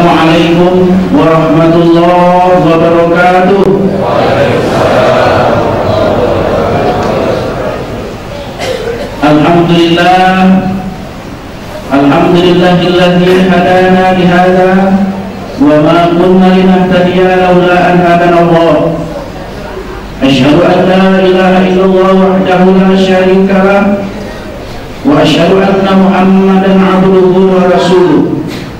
Assalamualaikum warahmatullahi wabarakatuh. Alhamdulillahilladzi hadana lihada wa ma kunna linahtadiya laula an hadana Allah. Asyhadu an la ilaha illallah wahdahu la syarika lah wa asyhadu anna Muhammadan abduhu wa rasuluh.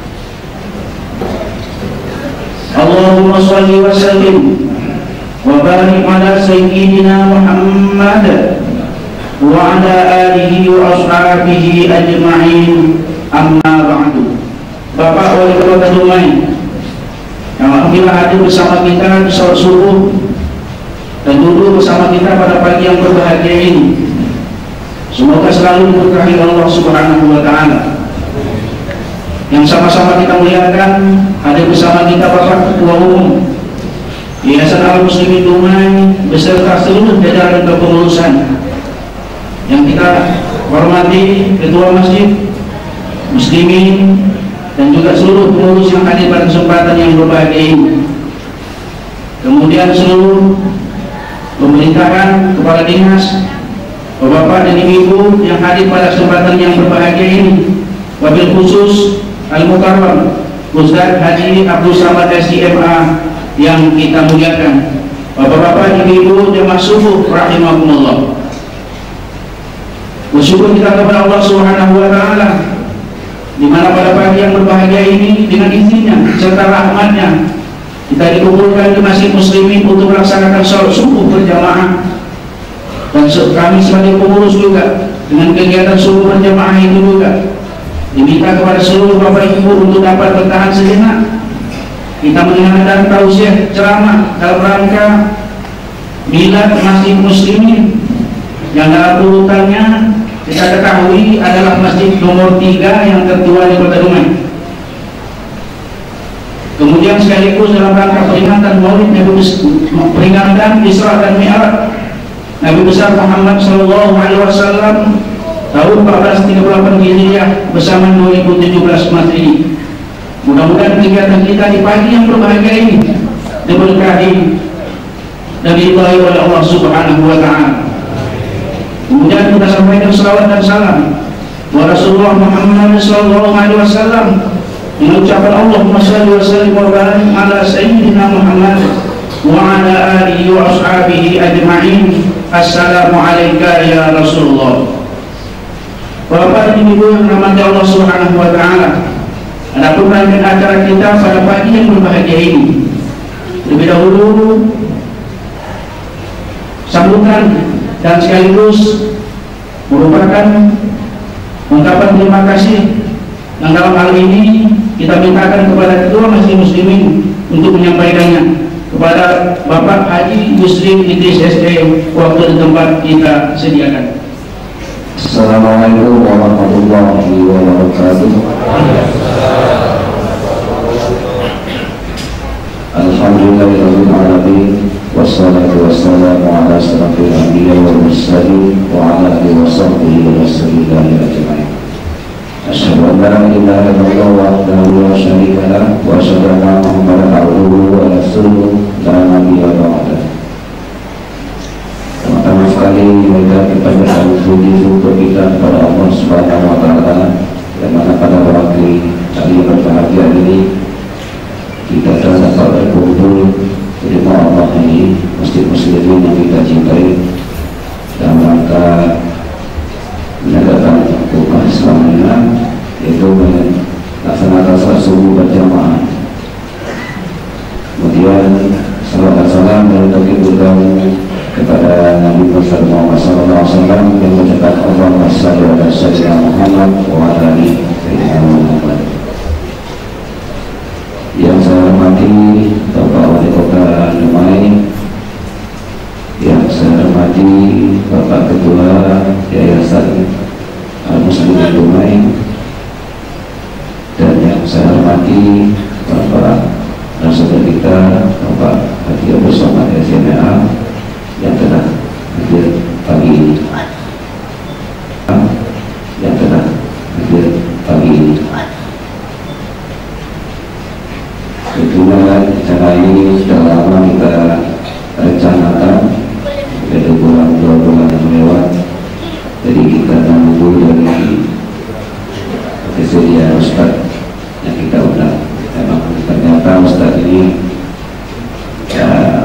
Allahumma shalli wa sallim wa barik ala sayyidina Muhammad wa ala alihi wa ashabihi ajma'in, amma ba'du. Bapak Wali Kota Dumai yang alhamdulillah hadir bersama kita di salat subuh dan duduk bersama kita pada pagi yang berbahagia ini, semoga selalu diberkahi Allah Subhanahu wa Ta'ala. Yang sama-sama kita muliakan, hadir bersama kita Bapak Ketua Umum Yayasan Al-Muslimin Dumai beserta seluruh jajaran kepengurusan, yang kita hormati Ketua Masjid Muslimin dan juga seluruh pengurus yang hadir pada kesempatan yang berbahagia ini. Kemudian seluruh pemerintahan, kepala dinas, bapak dan ibu yang hadir pada kesempatan yang berbahagia ini. Wabil khusus Al-Mukarram Ustaz Haji Abdul Samad SIMA yang kita muliakan. Bapak-bapak, ibu-ibu jemaah subuh rahimakumullah. Bersyukur kita kepada Allah Subhanahu wa Ta'ala, di mana pada pagi yang berbahagia ini dengan izinnya serta rahmatnya kita dikumpulkan di Masjid Muslimin untuk melaksanakan salat subuh berjamaah. Dan kami sebagai pengurus juga dengan kegiatan subuh berjamaah itu juga diminta kepada seluruh bapak ibu untuk dapat bertahan sejenak. Kita mendengarkan tausiah ceramah dalam rangka milad Masjid Muslimin yang dalam urutannya kita ketahui adalah masjid nomor 3 yang tertua di Kota Dumai. Kemudian sekaligus dalam rangka peringatan Maulid Nabi, peringatan Isra dan Mi'raj Nabi besar Muhammad sallallahu alaihi wasallam tahun 1438 Hijriah bersama 2017 Masehi. Mudah-mudahan kegiatan kita di pagi yang berbahagia ini diberkahi dan diridhai oleh Allah Subhanahu wa Ta'ala. Kemudian kita sampaikan salawat dan salam wa Rasulullah Muhammad sallallahu alaihi wasallam, mengucapkan Allahumma shalli wa sallim wa barik ala sayyidina Muhammad wa ala alihi wa ashabihi ajma'in. Assalamu alayka ya Rasulullah. Bapak dan ibu yang dirahmati Allah Subhanahu wa Ta'ala, adapun rangkaian acara kita pada pagi yang berbahagia ini, lebih dahulu sambutan dan sekaligus merupakan ungkapan terima kasih yang dalam hal ini kita mintakan kepada Ketua Masjid Muslimin untuk menyampaikannya kepada Bapak Haji Yusri Idris SE waktu dan tempat kita sediakan. Assalamualaikum warahmatullahi wabarakatuh. Alhamdulillahirabbil alamin. Wassalatu wassalamu ala asyrafil anbiya'i wal mursalin wa ala alihi wa sahbihi wa sallam ajma'in. Asyhadu an la ilaha illallah wahdahu la syarika lah wa asyhadu anna Muhammadan abduhu wa rasuluh la nabiyya ba'dahu. Pertama sekali kita bersyukur syukur kita kepada Allah Subhanahu wa Ta'ala, yang mana pada waktu kali berbahagia ini kita dapat berkumpul di rumah Allah ini, Masjid Muslimin yang kita cintai, dalam rangka menegakkan hukum Islamnya, yaitu melaksanakan salat subuh berjamaah. Kemudian salam dan salam dan kemudian kepada Nabi Muhammad SAW yang mengucapkan Allahumma shalli ala sayyidina Muhammad wa ala ali sayyidina Muhammad. Yang saya hormati Bapak Wali Kota Dumai, yang saya hormati Bapak Ketua Yayasan Al-Muslimin Dumai, dan yang saya hormati Bapak narasumber kita Bapak Haji Abdul Samad SIMA yang telah hadir pagi ini. karena ini sudah lama kita rencanakan, sudah kurang 2 bulan yang lewat, jadi kita menunggu dari kesediaan Ustaz yang kita undang. Memang ternyata Ustaz ini ya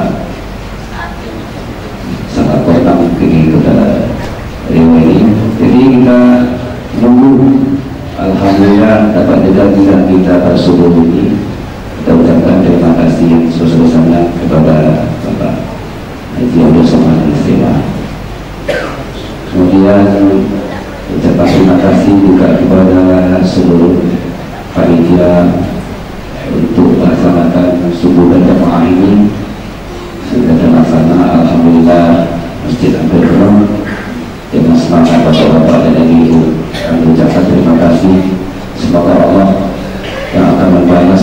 sangat bertanggung tinggi kepada dewa ini, jadi kita menunggu. Alhamdulillah dapat juga kita pada subuh ini. Kita ucapkan terima kasih yang sebesar-besarnya kepada Bapak Haji Abdul Somad Istimewa. Kemudian ucapan terima kasih juga kepada seluruh panitia untuk melaksanakan subuh berjamaah ini. Sudah terlaksana, alhamdulillah, masjid hampir penuh dengan semangat bapak-bapak dan ibu. Kami ucapkan terima kasih. Semoga Allah yang akan membalas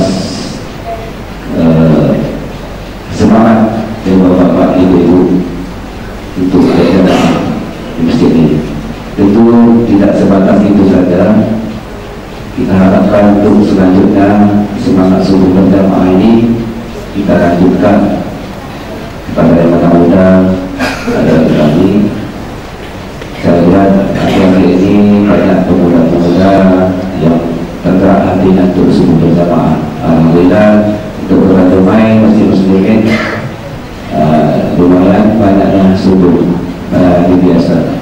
semangat dari bapak-bapak ibu-ibu untuk berjamaah di masjid ini. Tentu tidak sebatas itu saja. Kita harapkan untuk selanjutnya semangat subuh berjamaah ini kita lanjutkan kepada yang muda ada kami. Saya lihat akhir-akhir ini banyak pemuda-pemuda yang tergerak hatinya untuk subuh berjamaah. Alhamdulillah untuk beramai masjid muslimin lumayan banyaknya subuh ini biasa.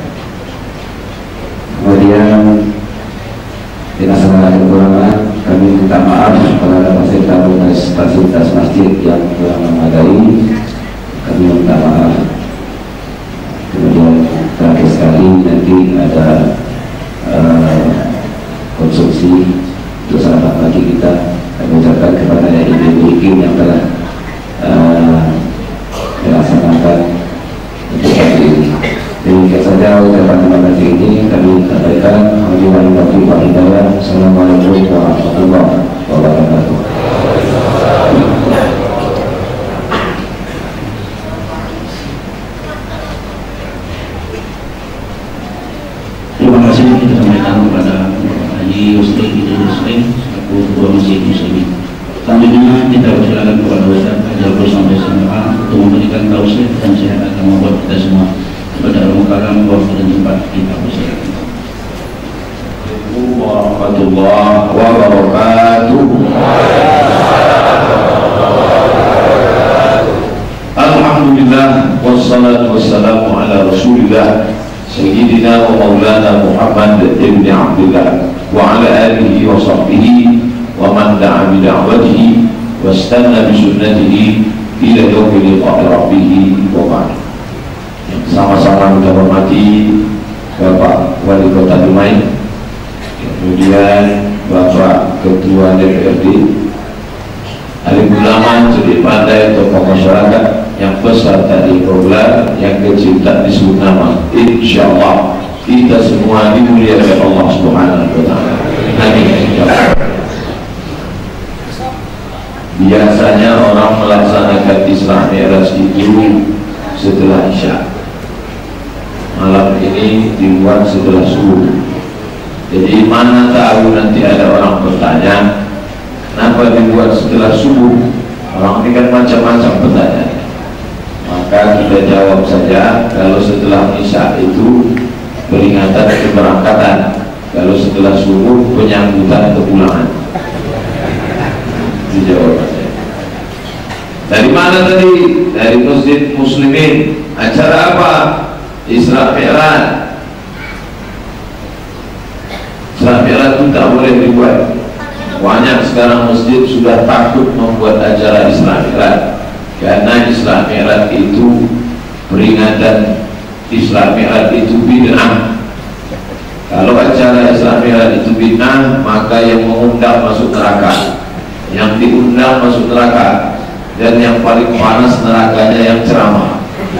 Kemudian dengan segala kekurangan kami minta maaf kepada fasilitas masjid yang kurang memadai. Kami minta maaf. Kemudian terakhir sekali nanti ada konsumsi untuk sahabat bagi kita. Kami ucapkan kepada ibu-ibu yang telah melaksanakan untuk hari ini. Demikian saja ucapan terima kasih ini kami sampaikan. Assalamualaikum warahmatullahi wabarakatuh. Terima kasih kita sampaikan kepada Haji Ustaz Idris Muslim selaku Ketua Masjid Muslimin. Selanjutnya kita persilakan kepada Ustaz Haji Abdul Somad Istimewa untuk memberikan tausiah dan nasihat agama buat kita semua. Kepada Al-Mukarram waktu dan tempat kita persilakan. Assalamualaikum warahmatullahi wabarakatuh. Alhamdulillah wassalatu wassalamu ala Rasulillah Sayyidina wa Maulana Muhammad ibn Abdullah wa ala alihi wa sahbihi wa man da'a bi da'watihi wa istanna bi sunnatihi ila yaumi liqa'i rabbih wa ba'd. Sama-sama kita hormati Bapak Wali Kota Dumai, kemudian Bapak Ketua DPRD, alim ulama, cerdik pandai, tokoh masyarakat, yang besar tak dipopuler, yang kecil tak disebut nama. Insyaallah kita semua dimuliakan Allah Subhanahu wa taala. Amin. Biasanya orang melaksanakan Isra Mi'raj itu setelah Isya. Malam ini dibuat setelah subuh. Jadi mana tahu nanti ada orang bertanya, kenapa dibuat setelah subuh? Orang ini kan macam-macam pertanyaan. Maka kita jawab saja, kalau setelah Isya itu peringatan keberangkatan, kalau setelah subuh penyambutan kepulangan. Dijawab saja. Dari mana tadi? Dari Masjid Muslimin. Acara apa? Isra Mi'raj. Isra Mi'raj itu tak boleh dibuat. Banyak sekarang masjid sudah takut membuat acara Isra Mi'raj, karena Isra Mi'raj itu peringatan Isra Mi'raj itu bid'ah. Kalau acara Isra Mi'raj itu bid'ah, maka yang mengundang masuk neraka, yang diundang masuk neraka, dan yang paling panas nerakanya yang ceramah.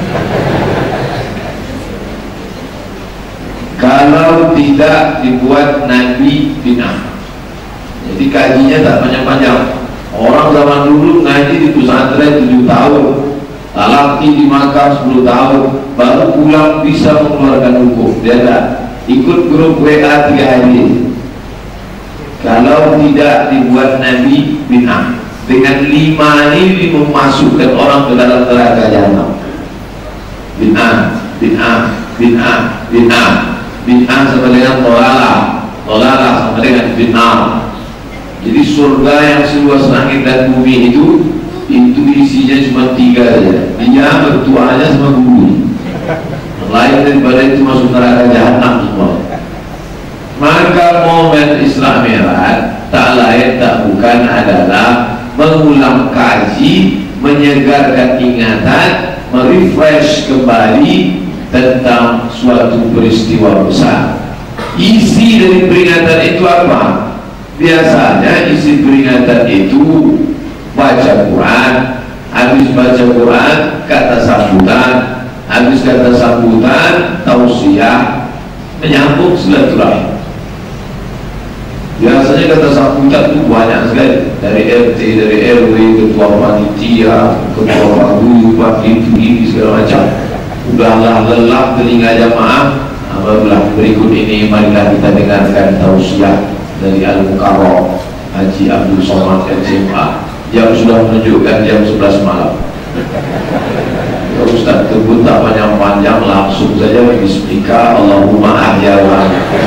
Kalau tidak dibuat Nabi bid'ah. Jadi kajinya tak panjang-panjang. Orang zaman dulu ngaji di pesantren 7 tahun, talaki di makam 10 tahun, baru pulang bisa mengeluarkan hukum. Dia tak ikut grup WA 3 hari. Kalau tidak dibuat Nabi bid'ah. dengan 5 ini memasukkan orang ke dalam neraka jahanam. Bid'ah, bid'ah, bid'ah, bid'ah, bid'ah sama dengan tolalah, tolalah sama dengan bid'ah. Jadi surga yang seluas langit dan bumi itu isinya cuma 3 saja. Dia bertuanya sama bumi. Lain daripada itu masuk neraka jahanam semua. Maka momen Isra Mi'raj tak lain tak bukan adalah mengulang kaji, menyegarkan ingatan, merefresh kembali tentang suatu peristiwa besar. Isi dari peringatan itu apa? Biasanya isi peringatan itu baca Quran, habis baca Quran kata sambutan, habis kata sambutan tausiah, menyambung silaturahim. Biasanya kata sambutan itu banyak sekali, dari RT, dari RW, ketua panitia, ketua paguyuban, ini segala macam. Udahlah lelah telinga jamaah. Barulah berikut ini marilah kita dengarkan tausiah dari Al-Mukarram Haji Abdul Somad SMA. Jam sudah menunjukkan jam 11 malam. Ya Ustaz tersebut tak panjang-panjang, langsung saja bismika Allahumma ahya wa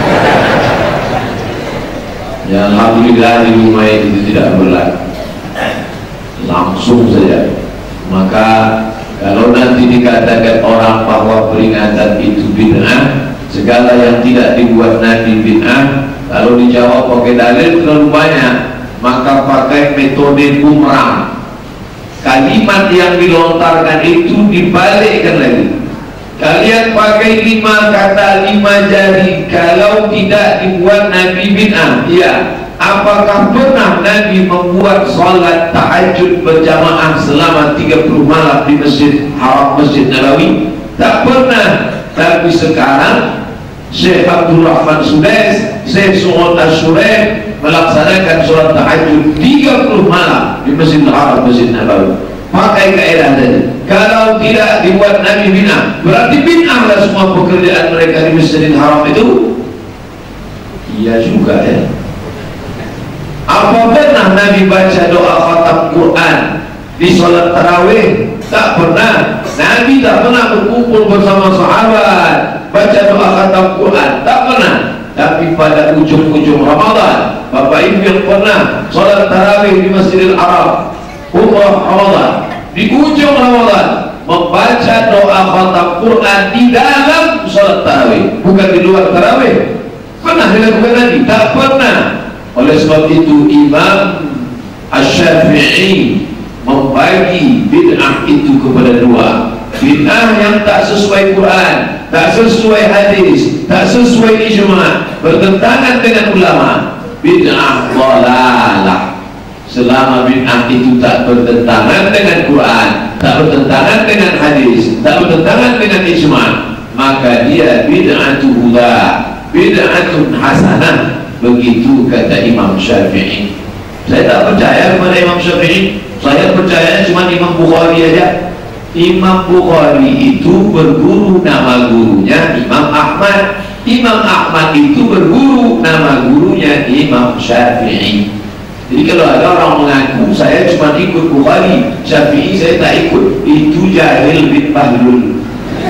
ya, alhamdulillah di rumah itu tidak berlaku, langsung saja. Maka kalau nanti dikatakan orang bahwa peringatan itu bid'ah, segala yang tidak dibuat Nabi bid'ah, kalau dijawab pakai dalil terlalu banyak, maka pakai metode bumerang. Kalimat yang dilontarkan itu dibalikkan lagi. Kalian pakai 5 kata 5 jari, kalau tidak dibuat Nabi bid'ah. Ya, apakah pernah Nabi membuat salat tahajud berjamaah selama 30 malam di Masjid Haram, Masjid Nabawi? Tak pernah. Tapi sekarang Syekh Abdul Rahman Sudais, Syekh Su'ud Asyureh melaksanakan salat tahajud 30 malam di Masjid Haram, Masjid Nabawi. Pakai kaedah tadi. Kalau tidak dibuat Nabi bid'ah, berarti bid'ahlah semua pekerjaan mereka di Masjidil Haram itu. Iya juga ya. Apa pernah Nabi baca doa khatam Quran di sholat tarawih? Tak pernah. Nabi tak pernah berkumpul bersama sahabat baca doa khatam Quran, tak pernah. Tapi pada ujung-ujung Ramadan, Bapak Ibu yang pernah sholat tarawih di Masjidil Haram, umrah Ramadan, di ujung Ramadan membaca doa khatam Quran di dalam sholat tarawih, bukan di luar tarawih. Pernah dilakukan Nabi? Tak pernah. Oleh sebab itu Imam Asy-Syafi'i membagi bid'ah itu kepada 2. Bid'ah yang tak sesuai Quran, tak sesuai hadis, tak sesuai ijma', bertentangan dengan ulama. Bid'ah dhalalah. Selama bid'ah itu tak bertentangan dengan Quran, tak bertentangan dengan hadis, tak bertentangan dengan ijma', maka dia bid'atu huda, bid'atun hasanah. Begitu kata Imam Syafi'i. Saya tak percaya kepada Imam Syafi'i, saya percaya cuma Imam Bukhari aja. Imam Bukhari itu berguru, nama gurunya Imam Ahmad. Imam Ahmad itu berguru, nama gurunya Imam Syafi'i. Jadi kalau ada orang mengaku saya cuma ikut Bukhari, Syafi'i saya tak ikut, itu jahil bin bahlul.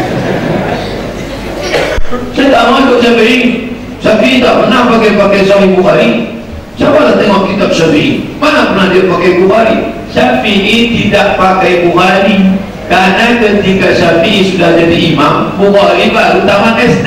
Saya tak mau ikut Syafi'i. Syafi'i tak pernah pakai Sahih Bukhari. Cobalah tengok kitab Syafi'i, mana pernah dia pakai Bukhari? Syafi'i tidak pakai Bukhari karena ketika Syafi'i sudah jadi imam, Bukhari baru tamat SD.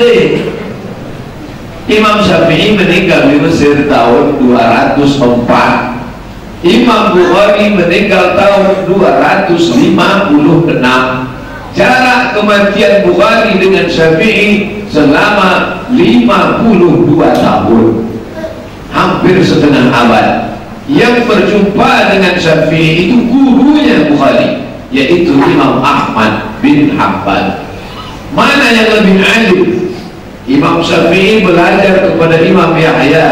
Imam Syafi'i meninggal di Mesir tahun 204. Imam Bukhari meninggal tahun 256. Jarak kematian Bukhari dengan Syafi'i selama 52 tahun, hampir setengah abad. Yang berjumpa dengan Syafi'i itu gurunya Bukhari, yaitu Imam Ahmad bin Hanbal. Mana yang lebih alim? Imam Syafi'i belajar kepada Imam Yahya,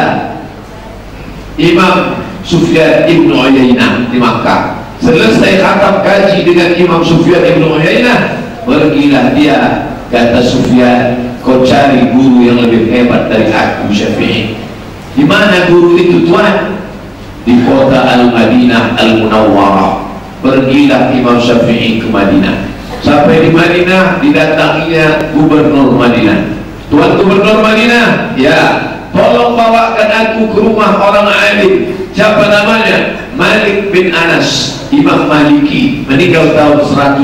Imam Sufyan ibn Uyainah di Makkah. Selesai khatam kaji dengan Imam Sufyan ibn Uyainah, pergilah dia, kata Sufyan, kau cari guru yang lebih hebat dari aku Syafi'i. Di mana guru itu tuan? di kota Al-Madinah Al-Munawwarah. Pergilah Imam Syafi'i ke Madinah. Sampai di Madinah didatanginya gubernur Madinah. Tuan Gubernur Madinah, ya, tolong bawakan aku ke rumah orang alim. Siapa namanya? Malik bin Anas, Imam Maliki, meninggal tahun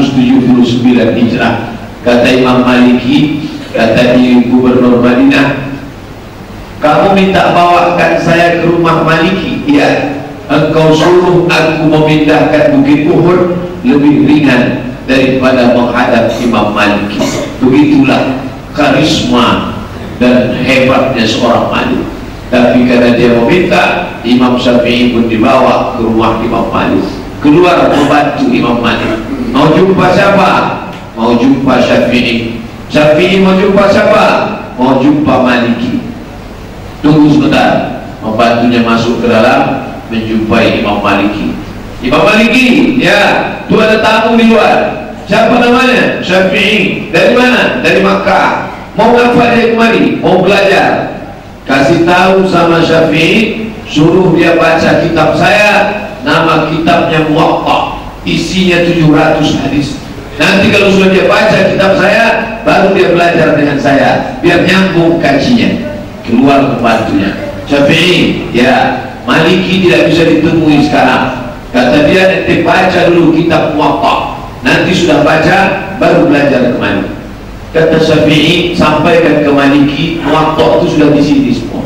179 Hijrah. Kata Imam Maliki, kata di Gubernur Madinah, kamu minta bawakan saya ke rumah Maliki? Ya, engkau suruh aku memindahkan Bukit Uhud, lebih ringan daripada menghadap Imam Maliki. Begitulah karisma dan hebatnya seorang Malik. Tapi karena dia meminta, Imam Syafi'i pun dibawa ke rumah Imam Malik. Keluar membantu Imam Malik. Mau jumpa siapa? Mau jumpa Syafi'i. Syafi'i mau jumpa siapa? Mau jumpa Maliki. Tunggu sebentar. Membantunya masuk ke dalam, menjumpai Imam Maliki. Imam Maliki, ya, tu ada tamu di luar. Siapa namanya? Syafi'i. Dari mana? Dari Makkah. Mau apa dia kemari? Mau belajar. Kasih tahu sama Syafi'i, suruh dia baca kitab saya. Nama kitabnya Muwatta, isinya 700 hadis. Nanti kalau sudah dia baca kitab saya, baru dia belajar dengan saya, biar nyambung kajinya. Keluar pembantunya. Syafi'i, ya, Maliki tidak bisa ditemui sekarang. Kata dia, nanti baca dulu kitab Muwatta. Nanti sudah baca, baru belajar ke Maliki. Kata Syafi'i, sampaikan ke Maliki, Muwatta itu sudah di sini semua.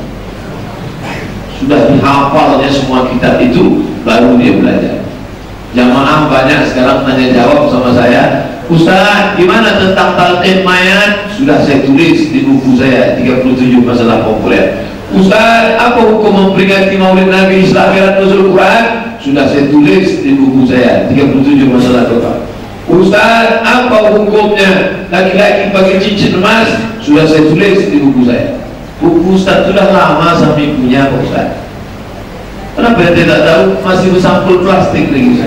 Sudah dihafalnya semua kitab itu, baru dia belajar. Jamaah banyak sekarang tanya jawab sama saya, Ustaz, gimana tentang talqin mayat? Sudah saya tulis di buku saya 37 masalah populer. Ustaz, apa hukum memperingati Maulid Nabi Islam dan Nuzul Quran? Sudah saya tulis di buku saya 37 masalah populer. Ustaz, apa hukumnya laki-laki pakai cincin emas? Sudah saya tulis di buku saya. Buku Ustaz sudah lama sampai punya Ustaz. Kenapa dia tidak tahu? Masih bersampul plastik lagi.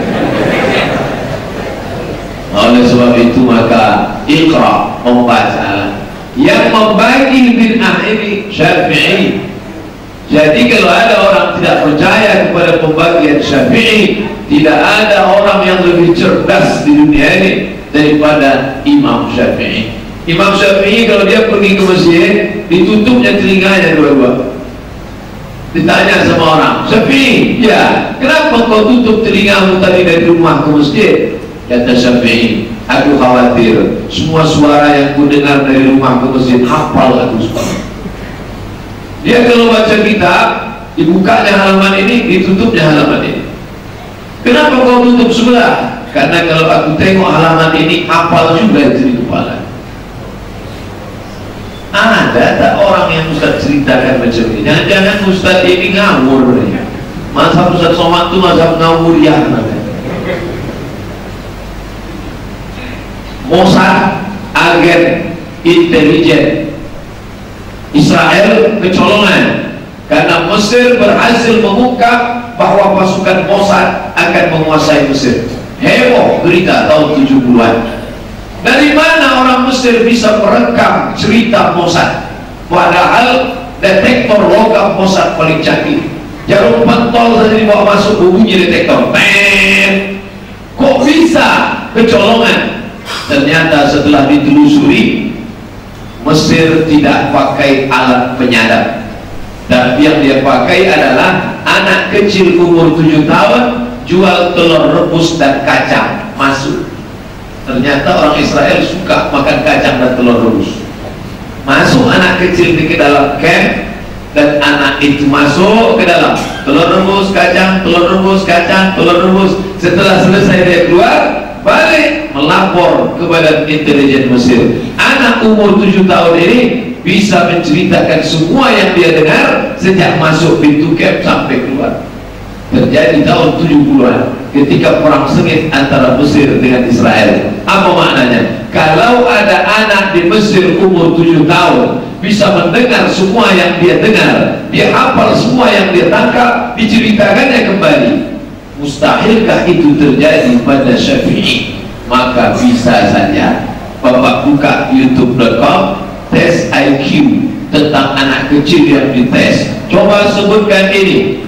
Oleh sebab itu maka Iqra, membaca. Yang membagi bid'ah ini Syafi'i. Jadi kalau ada orang tidak percaya kepada pembagian Syafi'i, tidak ada orang yang lebih cerdas di dunia ini daripada Imam Syafi'i. Imam Syafi'i kalau dia pergi ke masjid, ditutupnya telinganya dua-dua. Ditanya sama orang, Syafi'i, ya, kenapa kau tutup telingamu tadi dari rumah ke masjid? Kata Syafi'i, aku khawatir semua suara yang ku dengar dari rumah ke masjid hafal aku semua. Dia kalau baca kitab, dibukanya halaman ini, ditutupnya halaman ini. Kenapa kau tutup sebelah? Karena kalau aku tengok halaman ini, hafal juga itu di kepala. Ada tak orang yang Ustaz ceritakan macam ini? Jangan-jangan Ustaz ini ngawur nih. Masa Ustaz Somad itu masa ngawur ya namanya. Mossad, agen intelijen Israel kecolongan karena Mesir berhasil mengungkap bahwa pasukan Mossad akan menguasai Mesir. Heboh berita tahun 70-an. Dari mana orang Mesir bisa merekam cerita Mossad? Padahal detektor logam Mossad paling canggih. Jarum pentol saja dibawa masuk, bunyi detektor. Kok bisa kecolongan? Ternyata setelah ditelusuri, Mesir tidak pakai alat penyadap, dan yang dia pakai adalah anak kecil umur 7 tahun jual telur rebus dan kacang masuk. Ternyata orang Israel suka makan kacang dan telur rebus. Masuk anak kecil ke dalam camp, dan anak itu masuk ke dalam telur rebus, kacang, telur rebus, kacang, telur rebus. Setelah selesai dia keluar, balik melapor kepada intelijen Mesir. Anak umur 7 tahun ini bisa menceritakan semua yang dia dengar sejak masuk pintu camp sampai keluar. Terjadi tahun 70-an ketika perang sengit antara Mesir dengan Israel. Apa maknanya? Kalau ada anak di Mesir umur 7 tahun bisa mendengar semua yang dia dengar, dia hafal semua yang dia tangkap, diceritakannya kembali. Mustahilkah itu terjadi pada Syafi'i? Maka bisa saja. Bapak buka youtube.com, tes IQ tentang anak kecil yang dites. Coba sebutkan ini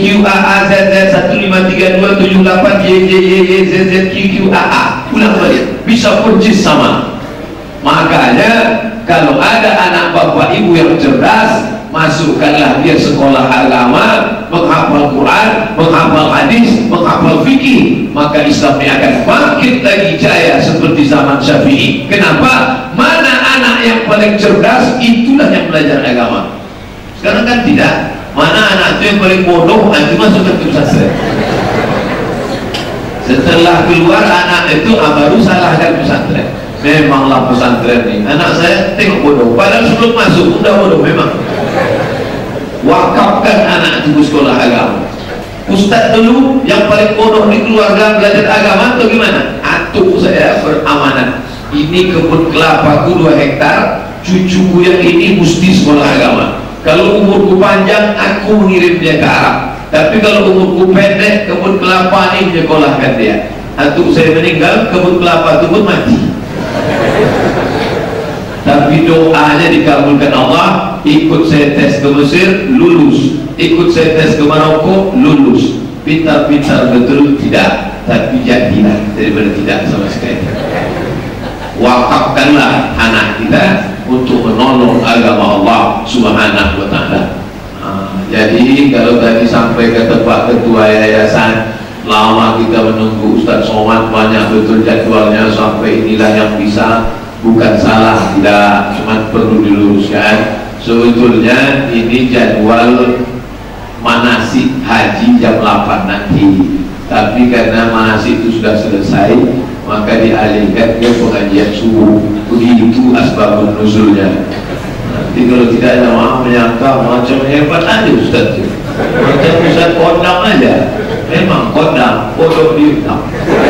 QQAAZZ1532788YYYZZQQAA. Ulang balik, bisa persis sama. Makanya kalau ada anak bapak ibu yang cerdas, masukkanlah dia sekolah agama, menghafal Quran, menghafal hadis, menghafal fikih, maka Islam ini akan bangkit lagi jaya seperti zaman Syafi'i. Kenapa? Mana anak yang paling cerdas, itulah yang belajar agama. Sekarang kan tidak. Mana anak itu yang paling bodoh, itu masukkan ke pesantren. Setelah keluar anak itu baru salahkan pesantren. Memanglah pesantren ini anak saya tengok bodoh, padahal sebelum masuk udah bodoh memang. Wakafkan anak itu sekolah agama. Ustaz dulu yang paling bodoh di keluarga belajar agama atau gimana? Atuk saya beramanat, ini kebun kelapaku 2 hektar, cucuku yang ini mesti sekolah agama. Kalau umurku panjang aku mengirim dia ke Arab, tapi kalau umurku pendek kebun kelapa ini menyekolahkan dia. Atuk saya meninggal, kebun kelapa itu pun mati. Tapi doanya dikabulkan Allah. Ikut saya tes ke Mesir, lulus. Ikut saya tes ke Maroko, lulus. Pintar-pintar betul tidak, tapi jadilah daripada tidak sama sekali. Wakafkanlah anak kita untuk menolong agama Allah Subhanahu wa ta'ala. Jadi kalau tadi sampai ke tempat ketua yayasan, lama kita menunggu Ustaz Somad, banyak betul jadwalnya, sampai inilah yang bisa. Bukan salah, tidak, cuma perlu diluruskan. Sebetulnya ini jadwal manasik haji jam 8 nanti, tapi karena manasik itu sudah selesai, maka dialihkan ke pengajian subuh. Begitu asbabun nuzulnya. Nanti kalau tidak ada orang menyangka macam hebat aja Ustaz, macam Ustaz kodam aja. Memang kodam, bodoh diutang.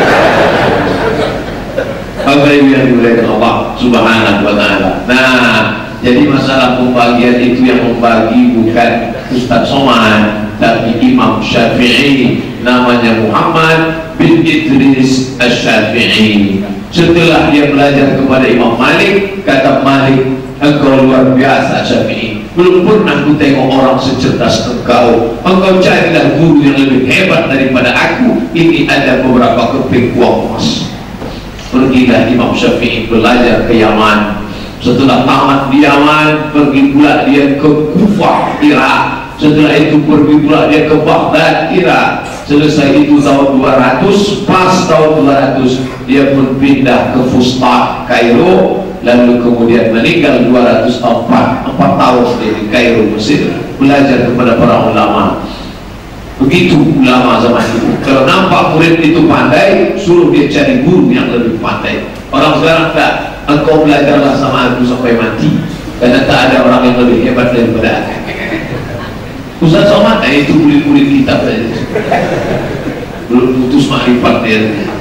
Bapak Ibu yang dimuliakan Allah Subhanahu wa ta'ala. Nah, jadi masalah pembagian itu yang membagi bukan Ustaz Somad, tapi Imam Syafi'i, namanya Muhammad bin Idris Asy-Syafi'i. Setelah dia belajar kepada Imam Malik, kata Malik, engkau luar biasa Syafi'i, belum pernah ku tengok orang secerdas engkau. Engkau carilah guru yang lebih hebat daripada aku. Ini ada beberapa keping uang emas. Pergilah Imam Syafi'i belajar ke Yaman. Setelah tamat di Yaman, pergi pula dia ke Kufah, Irak. Setelah itu pergi pula dia ke Baghdad, Irak. Selesai itu tahun 200, pas tahun 200 dia pun pindah ke Fustat, Kairo. Lalu kemudian meninggal 204 tahun di Kairo, Mesir, belajar kepada para ulama. Begitu ulama zaman itu. Kalau nampak murid itu pandai, suruh dia cari guru yang lebih pandai. Orang sekarang tak, engkau belajarlah sama aku sampai mati, karena tak ada orang yang lebih hebat daripada aku. Ustaz Somad, itu murid-murid kita saja. Belum putus makrifat dia.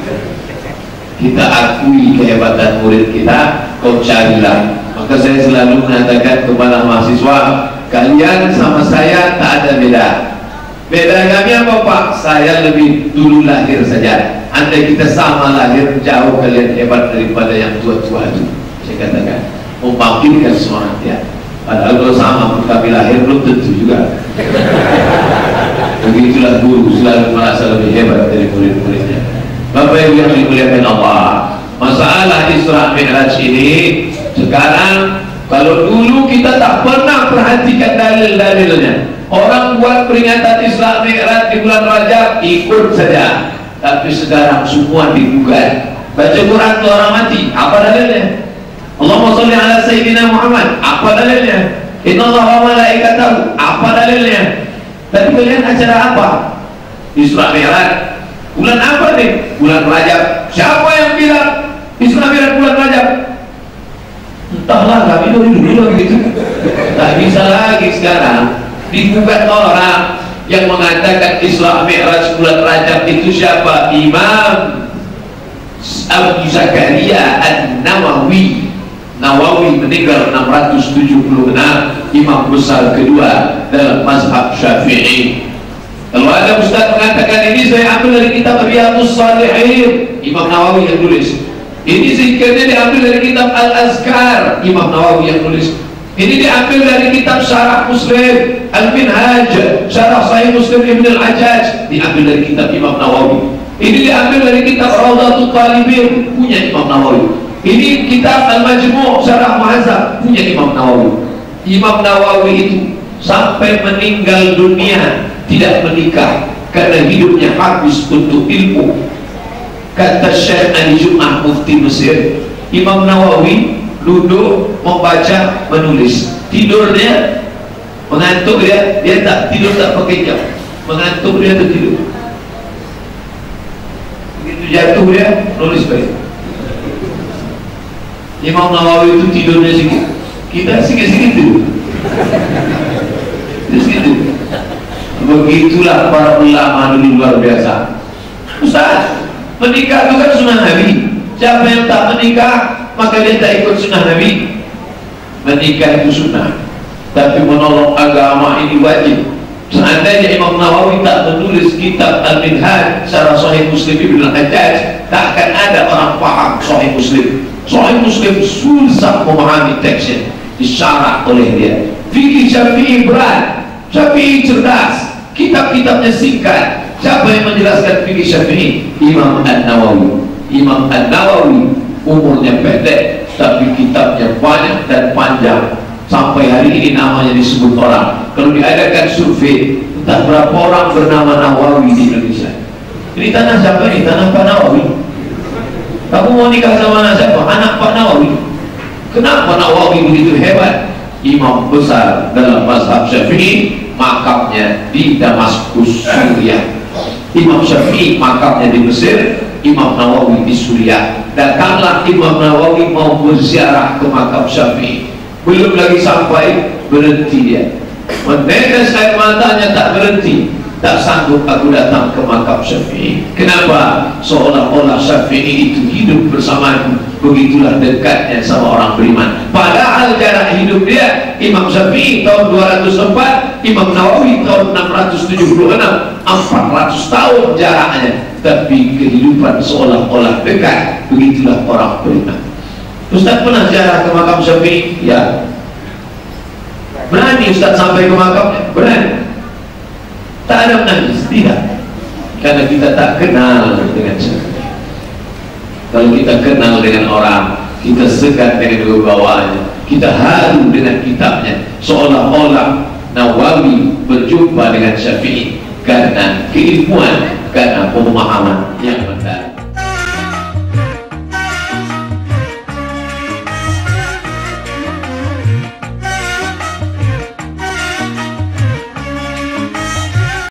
Kita akui kehebatan murid kita, kau carilah. Maka saya selalu mengatakan kepada mahasiswa, kalian sama saya tak ada beda. Beda kami apa Pak? Saya lebih dulu lahir saja. Andai kita sama lahir, jauh kalian hebat daripada yang tua-tua itu. Saya katakan, membangkitkan semangat dia. Padahal kalau sama pun kami lahir, belum tentu juga. Begitulah guru selalu merasa lebih hebat dari murid-muridnya. Bapak Ibu yang dimuliakan Allah, masalah Isra Mi'raj ini sekarang, kalau dulu kita tak pernah perhatikan dalil-dalilnya. Orang buat peringatan Isra Mi'raj di bulan Rajab, ikut saja. Tapi sekarang semua digugat. Baca Quran ke orang mati, apa dalilnya? Allahumma sholli ala Sayyidina Muhammad, apa dalilnya? Innallaha wa malaikatahu, apa dalilnya? Tapi kalian acara apa? Isra Mi'raj. Bulan apa nih? Bulan Rajab. Siapa yang bilang Isra Mi'raj bulan Rajab? Entahlah, kami dulu gitu. Tak bisa lagi sekarang. Digugat orang yang mengatakan Isra Mi'raj bulan Rajab itu siapa? Imam Abu Zakaria An-Nawawi. Nawawi meninggal 676, imam besar kedua dalam mazhab Syafi'i. Kalau ada ustaz mengatakan ini, saya ambil dari kitab Riyadhus Shalihin, Imam Nawawi yang tulis. Ini zikirnya diambil dari kitab Al-Azkar, Imam Nawawi yang tulis. Ini diambil dari kitab Syarah Muslim Al-Minhaj, Syarah Sahih Muslim Ibn Al-Hajjaj, diambil dari kitab Imam Nawawi. Ini diambil dari kitab Rawdatul Talibin, punya Imam Nawawi. Ini kitab Al-Majmu' Syarah Muhazzab, punya Imam Nawawi. Imam Nawawi itu sampai meninggal dunia tidak menikah karena hidupnya habis untuk ilmu. Kata Syekh Ali Jum'ah Mufti Mesir, Imam Nawawi duduk membaca, menulis. Tidurnya mengantuk, dia tak tidur, tak pakai jam, mengantuk dia tertidur. Begitu jatuh dia nulis balik. Imam Nawawi itu tidurnya sedikit, kita sikit-sikit tidur. Sedikit. Begitulah para ulama dulu, luar biasa. Ustaz, menikah itu kan sunnah Nabi. Siapa yang tak menikah maka dia tak ikut sunnah Nabi. Menikah itu sunnah, tapi menolong agama ini wajib. Seandainya Imam Nawawi tak menulis kitab Al-Minhaj Syarah Sahih Muslim Ibn Al-Hajjaj, tak akan ada orang paham Sahih Muslim. Sahih Muslim susah memahami teksnya, disyarah oleh dia. Fikih Syafi'i berat, Syafi'i cerdas, kitab-kitabnya singkat. Siapa yang menjelaskan fikih Syafi'i? Imam An-Nawawi. Imam An-Nawawi umurnya pendek, tapi kitabnya banyak dan panjang. Sampai hari ini namanya disebut orang. Kalau diadakan survei, entah berapa orang bernama Nawawi di Indonesia. Ini tanah siapa ini? Tanah Pak Nawawi. Kamu mau nikah sama anak siapa? Anak Pak Nawawi. Kenapa Nawawi begitu hebat? Imam besar dalam mazhab Syafi'i, makamnya di Damaskus, Suriah. Imam Syafi'i makamnya di Mesir, Imam Nawawi di Suriah. Datanglah Imam Nawawi mau berziarah ke makam Syafi'i. Belum lagi sampai, berhenti dia. Menetes air matanya, tak berhenti. Tak sanggup aku datang ke makam Syafi'i. Kenapa? Seolah-olah Syafi'i itu hidup bersamaku. Begitulah dekatnya sama orang beriman. Padahal jarak hidup dia, Imam Syafi'i tahun 204, Imam Nawawi tahun 676, 400 tahun jaraknya. Tapi kehidupan seolah-olah dekat. Begitulah orang beriman. Ustaz pernah ziarah ke makam Syafi'i? Ya. Berani Ustaz sampai ke makamnya? Berani. Tak ada menangis? Tidak. Karena kita tak kenal dengan Syafi'i. Kalau kita kenal dengan orang, kita segan dengan wibawaannya, kita haru dengan kitabnya, seolah-olah Nawawi berjumpa dengan Syafi'i karena keilmuan, karena pemahaman yang benar.